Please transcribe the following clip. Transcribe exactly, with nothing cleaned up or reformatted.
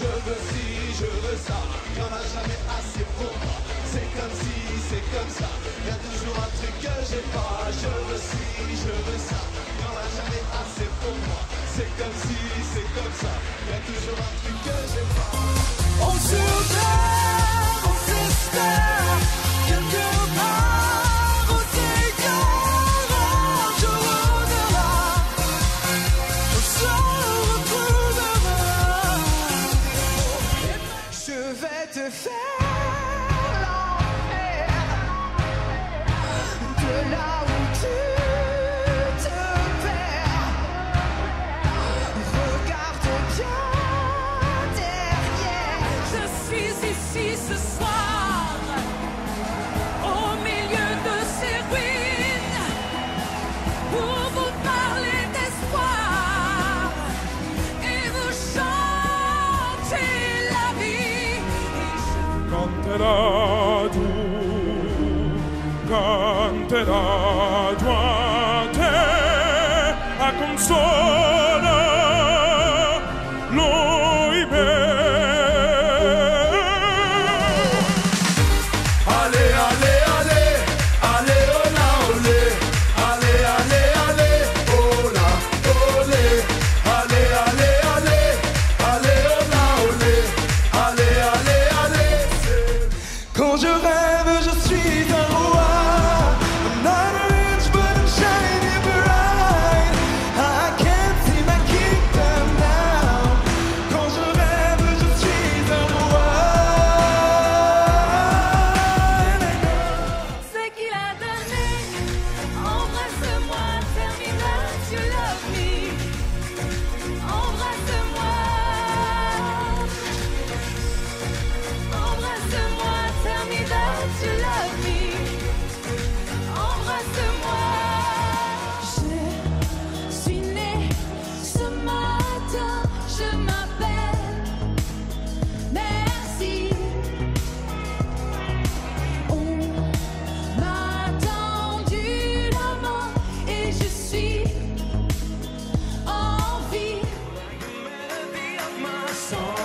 je veux ci, je veux ça, y'en a jamais assez pour moi. C'est comme si, c'est comme ça, y'a toujours un truc que j'ai pas. Je veux ci, je veux ça, y'en a jamais assez pour moi. C'est comme si, c'est comme ça, y'a toujours un truc que j'ai pas. On se perd, on s'espère, quelque part, on s'égare, un jour au-delà, on se retrouvera. Je vais te faire l'enfer, de là où tu te perds. Regarde bien derrière. Je suis ici ce soir, au milieu de ces ruines, pour vous parler d'espoir et vous chanter la vie. Canterà tu, canterà giù a te, a consola lui me. Allez, allez, allez, allez, oh là, olé. Allez, allez, allez, oh là, olé. Allez, allez, allez, allez, oh là, olé. Allez, allez, allez. Quand je rêve, je suis un roi. I'm not rich, but I'm shining bright. I can't see my kingdom now. Quand je rêve, je suis un roi. Ce qu'il a donné, embrasse-moi, terminal, you love me. Embrasse-moi, embrasse-moi, terminal, you love me. Embrasse-moi. Je suis née ce matin, je m'appelle Merci. On m'a tendu la main et je suis en vie. Melody of my song.